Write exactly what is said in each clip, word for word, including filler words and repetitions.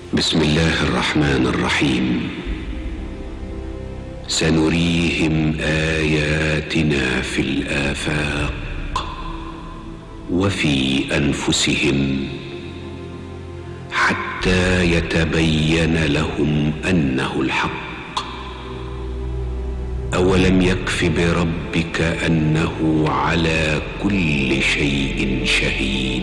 بسم الله الرحمن الرحيم سنريهم آياتنا في الآفاق وفي أنفسهم حتى يتبين لهم أنه الحق أولم يكف بربك أنه على كل شيء شهيد.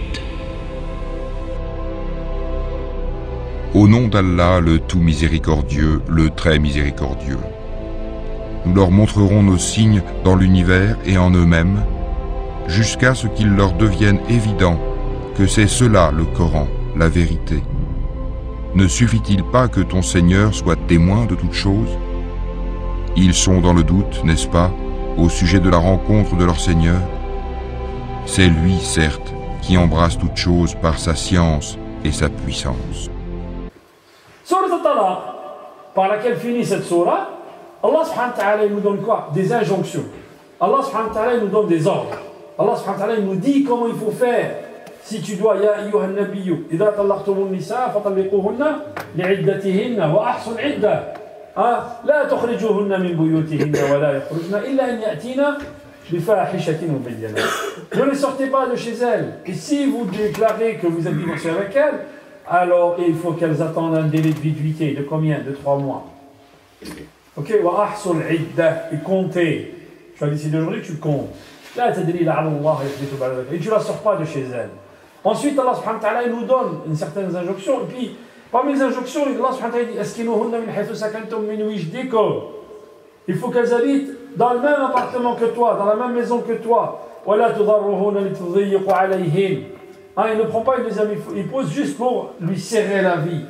Au nom d'Allah, le tout miséricordieux, le très miséricordieux. Nous leur montrerons nos signes dans l'univers et en eux-mêmes, jusqu'à ce qu'il leur devienne évident que c'est cela le Coran, la vérité. Ne suffit-il pas que ton Seigneur soit témoin de toutes choses? Ils sont dans le doute, n'est-ce pas, au sujet de la rencontre de leur Seigneur? C'est lui, certes, qui embrasse toutes choses par sa science et sa puissance. Sourate Al-Talaq, par laquelle finit cette sourate, Allah subhanahu wa ta'ala nous donne quoi? Des injonctions. Allah subhanahu wa ta'ala nous donne des ordres. Allah subhanahu wa ta'ala nous dit comment il faut faire. Si tu dois, ya ayyuha an-nabiyyu, idha talaqtumun nisa fatalliquhunna li'iddatihinna wa ahsul idda. La tukhrijuhunna min buyutihinna wa la yakhrujna illa an ya'tina bifahishatin mubayyana. Ne les sortez pas de chez elles. Et si vous déclarez que vous êtes divorcé avec elles, alors il faut qu'elles attendent un délai de viduité de combien? De trois mois. Ok, wa ahsul idda, et comptez. Tu as décidé aujourd'hui, tu comptes. La tadri la'ala Allah yakhlitu ba'da dhalik. Et tu ne la sors pas de chez elle. Ensuite, Allah subhanahu wa ta'ala nous donne une certaine injonction. Et puis, parmi les injonctions, Allah subhanahu wa ta'ala dit Askinuhunna min haythu sakantum min wijdikum. Il faut qu'elles habitent dans le même appartement que toi, dans la même maison que toi. Wa la tudarruhunna litudayyiqu alayhin. Hein, il ne prend pas une deuxième épouse juste pour lui serrer la vie.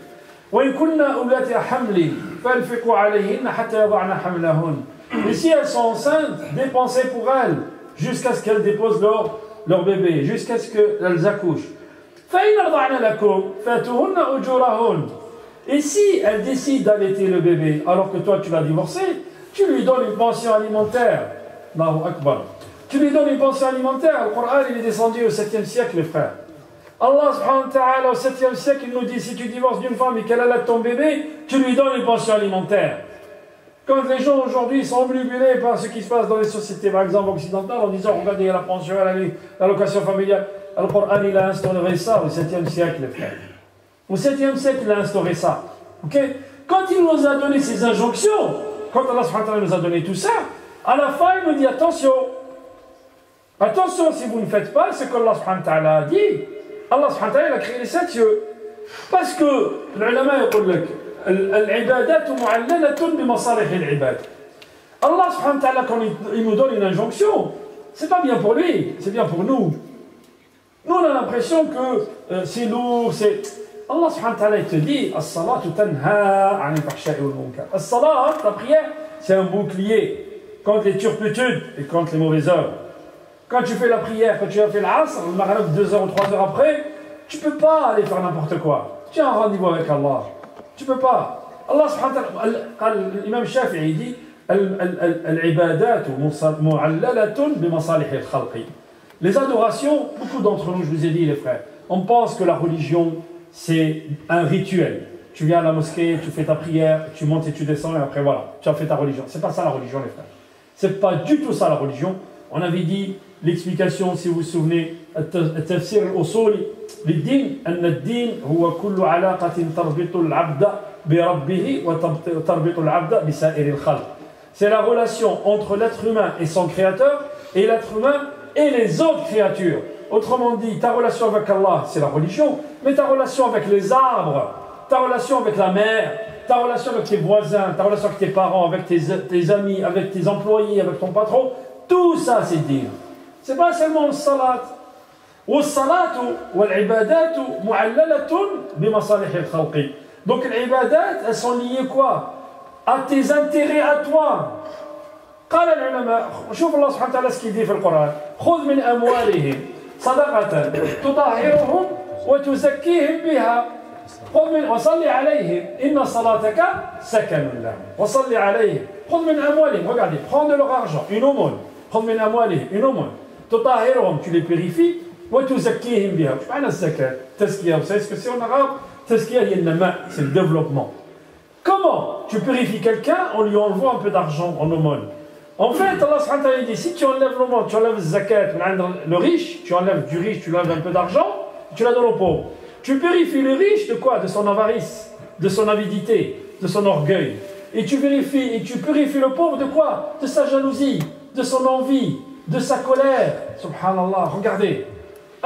Et si elles sont enceintes, dépensez pour elles jusqu'à ce qu'elles déposent leur, leur bébé, jusqu'à ce qu'elles accouchent. Et si elles décident d'allaiter le bébé alors que toi tu l'as divorcé, tu lui donnes une pension alimentaire. Allahu Akbar. Tu lui donnes une pension alimentaire. Le Coran il est descendu au septième siècle, les frères. Allah subhanahu wa ta'ala au septième siècle il nous dit si tu divorces d'une femme et qu'elle allait ton bébé, tu lui donnes une pension alimentaire. Quand les gens aujourd'hui sont omnibulés par ce qui se passe dans les sociétés, par exemple occidentales, en disant regardez la pension, l'allocation familiale, le Coran il a instauré ça au septième siècle, les frères. Au septième siècle il a instauré ça. Okay? Quand il nous a donné ces injonctions, quand Allah subhanahu wa ta'ala nous a donné tout ça, à la fin il nous dit attention, attention si vous ne faites pas ce qu'Allah subhanahu wa ta'ala a dit. Allah subhanahu wa ta'ala a créé les sept cieux. Parce que l'ulama يقول العبادات معللة بمصالح العباد. Allah subhanahu wa ta'ala quand il nous donne une injonction, c'est pas bien pour lui, c'est bien pour nous. Nous on a l'impression que euh, c'est lourd, c'est... Allah subhanahu wa ta'ala il te dit as-salatu tanha 'anil fahsha'i wal munkar. As-salat, la prière, c'est un bouclier contre les turpitudes et contre les mauvaises œuvres. Quand tu fais la prière, quand tu as fait l'asr, le maghrib deux heures ou trois heures après, tu ne peux pas aller faire n'importe quoi. Tu as un rendez-vous avec Allah. Tu ne peux pas. Allah subhanahu wa ta'ala, l'imam Shafi'i dit les adorations, beaucoup d'entre nous, je vous ai dit les frères, on pense que la religion c'est un rituel. Tu viens à la mosquée, tu fais ta prière, tu montes et tu descends et après voilà, tu as fait ta religion. C'est pas ça la religion les frères. C'est pas du tout ça la religion. On avait dit l'explication, si vous vous souvenez, التفسير الأصولي للدين أن الدين هو كل علاقة تربط العبد بربه وتربط العبد بسائر الخلق. C'est la relation entre l'être humain et son créateur et l'être humain et les autres créatures. Autrement dit, ta relation avec Allah, c'est la religion, mais ta relation avec les arbres, ta relation avec la mer, ta relation avec tes voisins, ta relation avec tes parents, avec tes, tes amis, avec tes employés, avec ton patron, tout ça c'est din. C'est pas seulement le salat. والصلاة والعبادات معللة بمصالح الخلق. Donc les ibadat, elles sont liées quoi? À tes intérêts à toi. قال العلماء شوف الله سبحانه وتعالى ce qu'il dit في القرآن خذ من أموالهم صدقة تطهرهم وتزكيهم بها خذ من وصلي عليهم إن صلاتك سكن لهم وصلي عليهم خذ من أموالهم. Regardez, prends de leur argent, une aumône. خذ من أموالهم, une aumône. تطهرهم, tu les purifies. وتزكيهم بها. مش معنى الزكاة تزكية. Vous savez ce que c'est en arabe? c'est ce qu'il y a, il y a main, c'est le développement. Comment tu purifies quelqu'un en lui enlevant un peu d'argent en aumône? En fait, Allah subhanahu wa ta'ala dit, si tu enlèves l'aumône, tu enlèves le zakat, le riche, tu enlèves du riche, tu enlèves un peu d'argent, tu la donnes au pauvre. Tu purifies le riche de quoi? De son avarice, de son avidité, de son orgueil. Et tu vérifies, et tu purifies le pauvre de quoi? De sa jalousie, de son envie, de sa colère. Subhanallah, regardez. Tu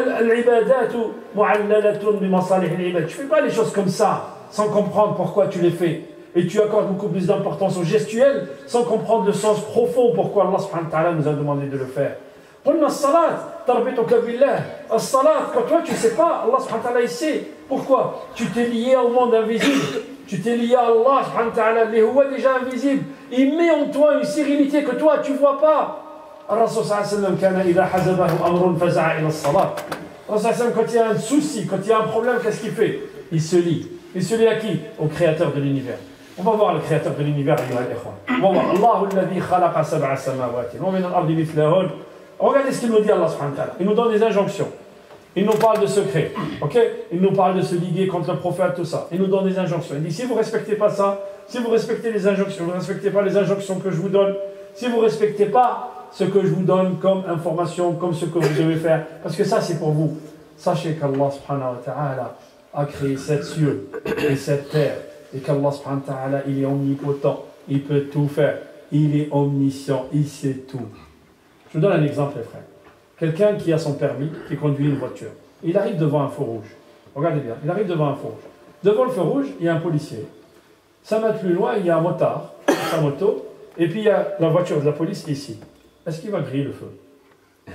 ne fais pas les choses comme ça, sans comprendre pourquoi tu les fais. Et tu accordes beaucoup plus d'importance au gestuel, sans comprendre le sens profond pourquoi Allah subhanahu wa ta'ala nous a demandé de le faire. Qulna as-salat, tarbituka billah. As-salat, quand toi tu ne sais pas, Allah subhanahu wa ta'ala il sait. Pourquoi? Tu t'es lié au monde invisible. Tu t'es lié à Allah subhanahu wa ta'ala, les huwa déjà invisible. Il met en toi une sérénité que toi tu ne vois pas. Rasul sallallahu alayhi wa sallam kana idha hazabahu amrun faza'a ila as-salat. Rasul sallallahu alayhi wa sallam, quand il y a un souci, quand il y a un problème, qu'est-ce qu'il fait? Il se lie. Il se lie à qui? Au créateur de l'univers. On va voir le créateur de l'univers. On va voir Allahu alladhi khalaqa sab'a samawati wa min al-ardi mithlahun. Regardez ce qu'il nous dit Allah subhanahu wa ta'ala. Il nous donne des injonctions. Il nous parle de secrets. Ok? Il nous parle de se liguer contre le prophète, tout ça. Il nous donne des injonctions. Il dit si vous ne respectez pas ça, si vous respectez les injonctions, vous ne respectez pas les injonctions que je vous donne, si vous ne respectez pas ce que je vous donne comme information, comme ce que vous devez faire, parce que ça c'est pour vous. Sachez qu'Allah subhanahu wa ta'ala a créé sept cieux et sept terres. Et qu'Allah subhanahu wa ta'ala, il est omnipotent, il peut tout faire, il est omniscient, il sait tout. Je vous donne un exemple, les frères. Quelqu'un qui a son permis, qui conduit une voiture, il arrive devant un feu rouge. Regardez bien, il arrive devant un feu rouge. Devant le feu rouge, il y a un policier. cinq mètres plus loin, il y a un motard, sa moto, et puis il y a la voiture de la police qui est ici. Est-ce qu'il va griller le feu?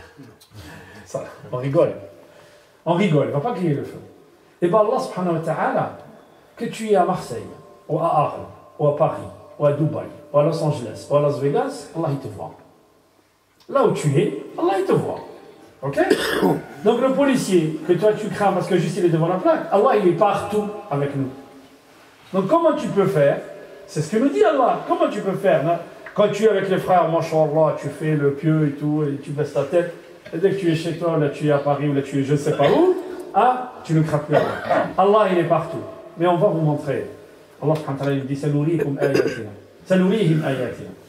Ça, on rigole. On rigole, il ne va pas griller le feu. Et bien Allah subhanahu wa ta'ala, que tu es à Marseille, ou à Arles, ou à Paris, ou à Dubaï, ou à Los Angeles, ou à Las Vegas, Allah il te voit. Là où tu es, Allah il te voit. Ok? Donc le policier que toi tu crains parce que juste il est devant la plaque, Allah il est partout avec nous. Donc comment tu peux faire? C'est ce que nous dit Allah. Comment tu peux faire? Non? Quand tu es avec les frères, mashallah, tu fais le pieux et tout, et tu baisses ta tête, et dès que tu es chez toi, là tu es à Paris, ou là tu es je ne sais pas où, ah, tu ne crains plus Allah. Allah il est partout. Mais on va vous montrer. Allah subhanahu wa ta'ala dit Sanurihim ayatina. Sanurihim ayatina.